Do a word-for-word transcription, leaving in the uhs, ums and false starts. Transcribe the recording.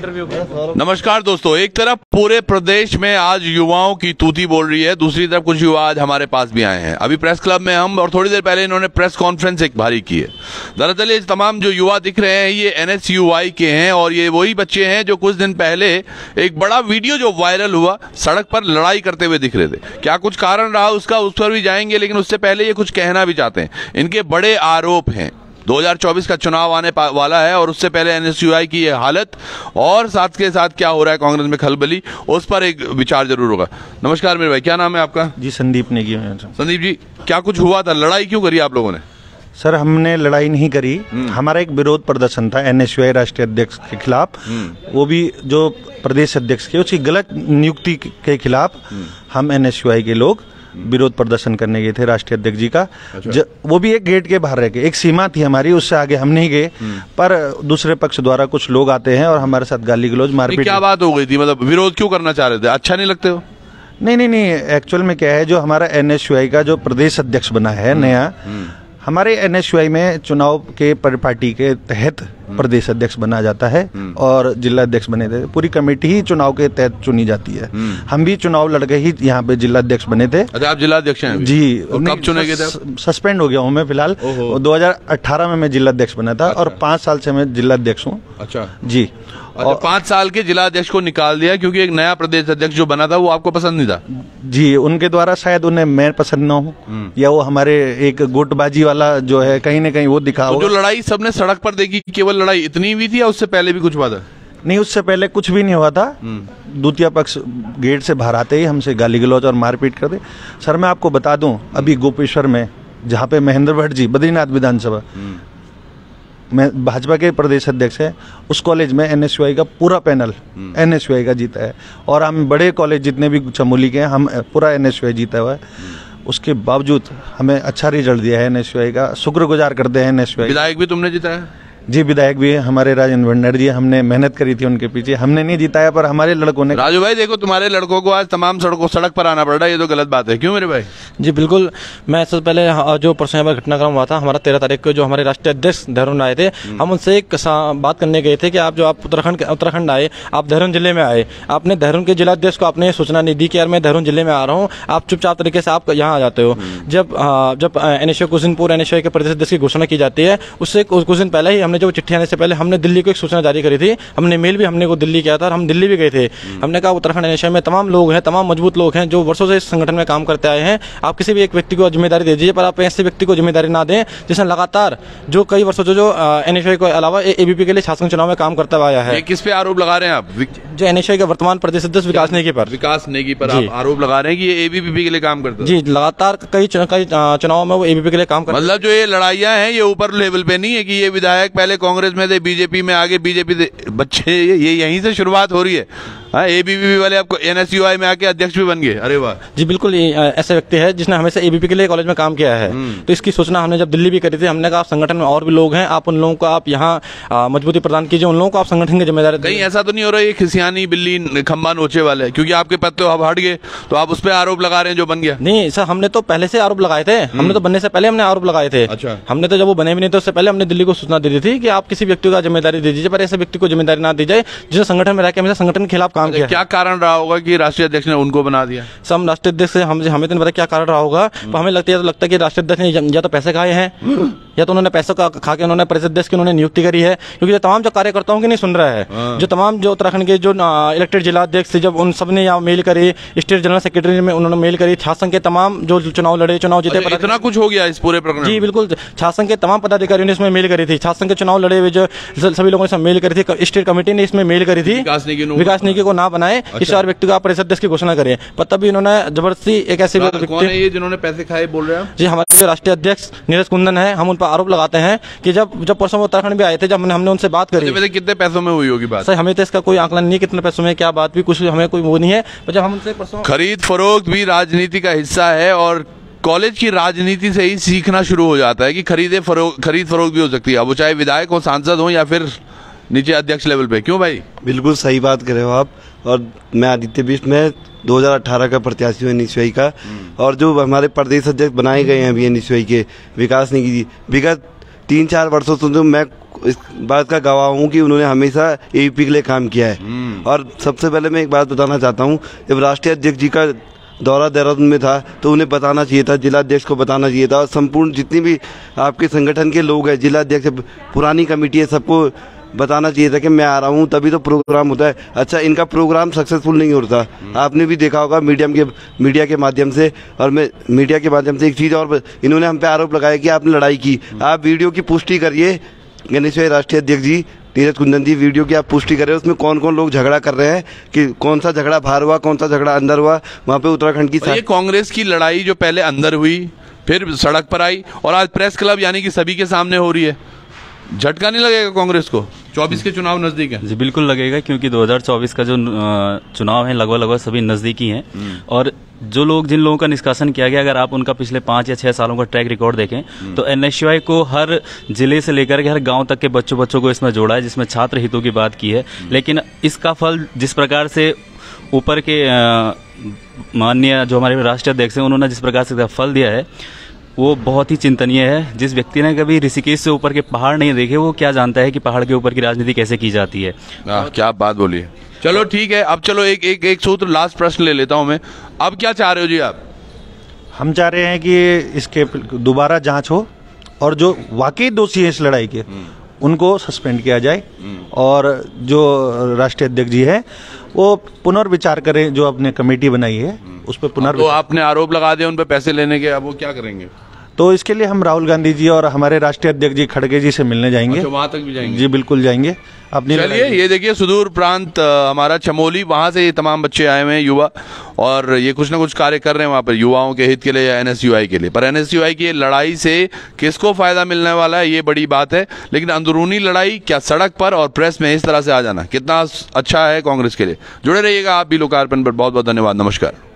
Interview के। नमस्कार दोस्तों, एक तरफ पूरे प्रदेश में आज युवाओं की तूती बोल रही है, दूसरी तरफ कुछ युवा आज हमारे पास भी आए हैं। अभी प्रेस क्लब में हम, और थोड़ी देर पहले इन्होंने प्रेस कॉन्फ्रेंस एक भारी की है। दरअसल ये तमाम जो युवा दिख रहे हैं ये एन एस यू आई के हैं, और ये वही बच्चे हैं जो कुछ दिन पहले एक बड़ा वीडियो जो वायरल हुआ, सड़क पर लड़ाई करते हुए दिख रहे थे। क्या कुछ कारण रहा उसका, उस पर भी जाएंगे, लेकिन उससे पहले ये कुछ कहना भी चाहते हैं। इनके बड़े आरोप हैं, दो हज़ार चौबीस का चुनाव आने वाला है और उससे पहले एन एस यू आई की ये हालत, और साथ के साथ क्या हो रहा है कांग्रेस में खलबली, उस पर एक विचार जरूर होगा। नमस्कार मेरे भाई, क्या नाम है आपका? जी संदीप नेगी। संदीप जी, क्या कुछ हुआ था, लड़ाई क्यों करी आप लोगों ने? सर हमने लड़ाई नहीं करी, हमारा एक विरोध प्रदर्शन था एन एस यू आई राष्ट्रीय अध्यक्ष के खिलाफ, वो भी जो प्रदेश अध्यक्ष के उसकी गलत नियुक्ति के खिलाफ हम एन एस यू आई के लोग विरोध प्रदर्शन करने गए थे राष्ट्रीय अध्यक्ष जी का। अच्छा। ज, वो भी एक गेट के बाहर रह के, एक सीमा थी हमारी, उससे आगे हम नहीं गए, पर दूसरे पक्ष द्वारा कुछ लोग आते हैं और हमारे साथ गाली गलौज मारपीट। क्या बात हो गई थी, मतलब विरोध क्यों करना चाह रहे थे, अच्छा नहीं लगते हो? नहीं नहीं नहीं, एक्चुअल में क्या है, जो हमारा एन एस यू आई का जो प्रदेश अध्यक्ष बना है नया, हमारे एन एस यू आई में चुनाव के पार्टी के तहत प्रदेश अध्यक्ष बना जाता है और जिला अध्यक्ष बने थे। पूरी कमेटी ही चुनाव के तहत चुनी जाती है। हम भी चुनाव लड़के ही यहाँ पे जिला अध्यक्ष बने थे। अच्छा, आप जिला अध्यक्ष हैं? जी। कब चुने गए थे? सस्पेंड हो गया हूँ मैं फिलहाल। दो हज़ार अठारह में मैं जिला अध्यक्ष बना था। अच्छा। और पाँच साल से मैं जिला अध्यक्ष हूँ। अच्छा जी। और पाँच साल के जिला अध्यक्ष को निकाल दिया क्योंकि एक नया प्रदेश अध्यक्ष जो बना था वो आपको पसंद नहीं था? जी, उनके द्वारा शायद उन्हें मैं पसंद ना हूँ, या वो हमारे एक गुटबाजी वाला जो है कहीं ना कहीं वो दिखा। तो जो लड़ाई सबने सड़क पर देखी, केवल लड़ाई इतनी हुई थी या उससे पहले भी कुछ हुआ था? नहीं, उससे पहले कुछ भी नहीं हुआ था। द्वितीय पक्ष गेट से बाहर आते ही हमसे गाली गलौज और मारपीट करते। सर मैं आपको बता दूं, अभी गोपेश्वर में जहाँ पे महेंद्र भट्ट जी बद्रीनाथ विधानसभा में भाजपा के प्रदेश अध्यक्ष है, उस कॉलेज में एन एस यू आई का पूरा panel N S U I का जीता है, और हम बड़े कॉलेज जितने भी चमोली के हैं हम पूरा एन एस यू आई जीता हुआ है। उसके बावजूद हमें अच्छा रिजल्ट दिया है एन एस यू आई का, शुक्रगुजार करते हैं एन एस यू आई। विधायक भी तुमने जिताया? जी, विधायक भी है हमारे राजेंद्र भंडारी जी, हमने मेहनत करी थी उनके पीछे, हमने नहीं जिताया पर हमारे लड़कों ने। राजू भाई देखो, तुम्हारे लड़कों को आज तमाम सड़कों सड़क पर आना पड़ रहा है, ये तो गलत बात है, क्यों मेरे भाई? जी बिल्कुल, मैं सबसे पहले जो परसों यहाँ पर घटनाक्रम हुआ था, हमारा तेरह तारीख को जो हमारे राष्ट्रीय अध्यक्ष देहरादून आए थे, हम उनसे एक बात करने गए थे कि आप जो आप उत्तराखंड उत्तराखंड आए, आप देहरादून जिले में आए, आपने देहरादून के जिला अध्यक्ष को आपने सूचना नहीं दी कि यार मैं देहरादून जिले में आ रहा हूँ, आप चुपचाप तरीके से आप यहाँ आ जाते हो। जब जब एन एस यू कुछ दिन पूर्व एन एस यू के प्रदेश अध्यक्ष की घोषणा की जाती है, उससे कुछ दिन पहले ही हमने जो चिट्ठी आने से पहले हमने दिल्ली को एक सूचना जारी करी थी, हमने मेल भी हमने को दिल्ली किया था और हम दिल्ली भी गए थे। हमने कहा उत्तराखंड एन एस यू में तमाम लोग हैं, तमाम मजबूत लोग हैं जो वर्षों से इस संगठन में काम करते आए हैं, आप किसी भी एक व्यक्ति को जिम्मेदारी दे दीजिए, पर आप ऐसे व्यक्ति को जिम्मेदारी ना दें जिसने लगातार जो कई वर्षों जो, जो एन एस यू के अलावा एबीपी के लिए शासन चुनाव में काम करता आया है। किस पे आरोप लगा रहे हैं आप? जो एन एस यू का वर्तमान प्रदेश अध्यक्ष विकास नेगी पर विकास नेगी पर आप आरोप लगा रहे हैं कि ये एबीपी के लिए काम करता है? जी, लगातार कई कई चुनाव में वो एबीपी के लिए काम करता है। मतलब जो ये लड़ाइयाँ हैं ये ऊपर लेवल पे नहीं है कि ये विधायक पहले कांग्रेस में थे, बीजेपी में आगे, बीजेपी बच्चे, ये यहीं से शुरुआत हो रही है। हाँ, एबीपी वाले आपको एन एस यू आई में आके अध्यक्ष भी बन गए? अरे वाह जी, बिल्कुल ऐसे व्यक्ति है जिसने हमेशा एबीपी के लिए कॉलेज में काम किया है। तो इसकी सूचना हमने जब दिल्ली भी करी थी, हमने कहा आप संगठन में और भी लोग हैं, आप उन लोगों को आप यहाँ मजबूती प्रदान कीजिए, उन लोगों को आप संगठन की जिम्मेदारी। कहीं ऐसा तो नहीं हो रहा है खिसियानी बिल्ली खंबा नोचे वाले, क्योंकि आपके पद तो अब हट गए तो आप उस पर आरोप लगा रहे हैं जो बन गया? नहीं सर, हमने तो पहले से आरोप लगाए थे, हमने तो बनने से पहले हमने आरोप लगाए थे। अच्छा। हमने तो जब वो बने भी नहीं तो उससे पहले हमने दिल्ली को सूचना दे दी थी कि आप किसी व्यक्ति का जिम्मेदारी दे दीजिए, पर ऐसे व्यक्ति को जिम्मेदारी ना दी जाए जिसने संगठन में रहकर हमेशा संगठन के खिलाफ काम किया। क्या कारण रहा होगा कि राष्ट्रीय अध्यक्ष ने उनको बना दिया? सब राष्ट्रीय अध्यक्ष से हम हमें तो नहीं पता क्या कारण रहा होगा, पर हमें लगता है तो लगता है कि राष्ट्रीय अध्यक्ष ने या तो पैसे खाए हैं या तो उन्होंने पैसों का खा के उन्होंने प्रदेश अध्यक्ष की उन्होंने नियुक्ति करी है, क्योंकि तमाम जो कार्यकर्ताओं की नहीं सुन रहा है, जो तमाम जो उत्तराखंड के जो इलेक्टेड जिला अध्यक्ष थे, जब उन सब ने यहाँ मेल करी, स्टेट जनरल सेक्रेटरी में उन्होंने मेल करी, छात्र के तमाम जो चुनाव लड़े, चुनाव जीते, इतना कुछ हो गया इस पूरे प्रकरण? जी बिल्कुल, छात्र के तमाम पदाधिकारियों ने इसमें मेल करी थी, छात्र के चुनाव लड़े हुए जो सभी लोगों ने मेल करी थी, स्टेट कमेटी ने इसमें मेल करी थी विकास निधि को ना बनाए, किसी और व्यक्ति को आप प्रदेश अध्यक्ष की घोषणा करें, पर तभी इन्होंने जबरदस्ती एक ऐसे व्यक्ति जिन्होंने पैसे खाए बोल रहे हैं। जी, हमारे जो राष्ट्रीय अध्यक्ष नीरज कुंदन है, हम उन पर आरोप लगाते हैं कि जब जब परसों में उत्तराखंड भी आए थे, जब हमने हमने उनसे बात करी, वैसे कितने पैसों में हुई होगी बात? सर हमें तो इसका कोई आंकलन नहीं, कितने पैसों में क्या बात भी कुछ हमें कोई वो नहीं है, पर जब हम उनसे परसों खरीद फरोख्त भी राजनीति का हिस्सा है, और कॉलेज की राजनीति से ही सीखना शुरू हो जाता है कि खरीदे फरोख्त खरीद फरोख्त भी हो सकती है, अब वो चाहे विधायक हो, सांसद हो, या फिर नीचे अध्यक्ष लेवल पे। क्यों भाई? बिल्कुल सही बात कर रहे हो आप। और मैं आदित्य बिष्ट, मैं दो हज़ार अठारह का प्रत्याशी हूँ एन एस यू आई का, और जो हमारे प्रदेश अध्यक्ष बनाए गए हैं अभी एन एस यू आई के, विकास नेगी जी, विगत तीन चार वर्षों से जो मैं इस बात का गवाह हूँ कि उन्होंने हमेशा एबीपी के लिए काम किया है। और सबसे पहले मैं एक बात बताना चाहता हूँ, जब राष्ट्रीय अध्यक्ष जी का दौरा देहरादून में था तो उन्हें बताना चाहिए था, जिला अध्यक्ष को बताना चाहिए था, और संपूर्ण जितनी भी आपके संगठन के लोग हैं, जिला अध्यक्ष, पुरानी कमेटी है, सबको बताना चाहिए था कि मैं आ रहा हूँ, तभी तो प्रोग्राम होता है। अच्छा, इनका प्रोग्राम सक्सेसफुल नहीं होता, आपने भी देखा होगा मीडियम के मीडिया के माध्यम से। और मैं मीडिया के माध्यम से एक चीज़ और, इन्होंने हम पे आरोप लगाया कि आपने लड़ाई की। आप वीडियो की पुष्टि करिए, गणेश भाई राष्ट्रीय अध्यक्ष जी, नीरज कुंदन जी, वीडियो की आप पुष्टि करें, उसमें कौन कौन लोग झगड़ा कर रहे हैं, कि कौन सा झगड़ा बाहर हुआ, कौन सा झगड़ा अंदर हुआ। वहाँ पे उत्तराखंड की ये कांग्रेस की लड़ाई जो पहले अंदर हुई, फिर सड़क पर आई, और आज प्रेस क्लब यानी कि सभी के सामने हो रही है, झटका नहीं लगेगा कांग्रेस को? चौबीस के चुनाव नजदीक है जी, बिल्कुल लगेगा, क्योंकि दो हज़ार चौबीस का जो चुनाव है लगभग लगभग सभी नज़दीकी हैं। और जो लोग, जिन लोगों का निष्कासन किया गया, अगर आप उनका पिछले पाँच या छः सालों का ट्रैक रिकॉर्ड देखें तो एनएसयूआई को हर जिले से लेकर के हर गांव तक के बच्चों बच्चों को इसमें जोड़ा है, जिसमें छात्र हितों की बात की है। लेकिन इसका फल जिस प्रकार से ऊपर के माननीय जो हमारे राष्ट्रीय अध्यक्ष हैं, उन्होंने जिस प्रकार से फल दिया है, वो बहुत ही चिंतनीय है। जिस व्यक्ति ने कभी ऋषिकेश से ऊपर के पहाड़ नहीं देखे, वो क्या जानता है कि पहाड़ के ऊपर की राजनीति कैसे की जाती है। आ, क्या बात बोली है। चलो ठीक है, अब चलो एक एक एक सूत्र लास्ट प्रश्न ले लेता हूं मैं। अब क्या चाह रहे हो जी आप? हम चाह रहे हैं कि इसके दोबारा जांच हो और जो वाकई दोषी है इस लड़ाई के उनको सस्पेंड किया जाए, और जो राष्ट्रीय अध्यक्ष जी है वो पुनर्विचार करें, जो आपने कमेटी बनाई है उस पर पुनर् तो आपने आरोप लगा दिया उन पर पैसे लेने के, अब वो क्या करेंगे? तो इसके लिए हम राहुल गांधी जी और हमारे राष्ट्रीय अध्यक्ष जी खड़गे जी से मिलने जाएंगे। अच्छा, वहां तक भी जाएंगे? जी बिल्कुल जाएंगे। अपनी चलिए, ये देखिए सुदूर प्रांत हमारा चमोली, वहां से ये तमाम बच्चे आए हुए हैं, युवा, और ये कुछ ना कुछ कार्य कर रहे हैं वहां पर युवाओं के हित के लिए या एनएसयूआई के लिए। पर एनएसयूआई की लड़ाई से किसको फायदा मिलने वाला है, ये बड़ी बात है। लेकिन अंदरूनी लड़ाई क्या सड़क पर और प्रेस में इस तरह से आ जाना कितना अच्छा है कांग्रेस के लिए। जुड़े रहिएगा आप भी लोकार्पण पर। बहुत बहुत धन्यवाद, नमस्कार।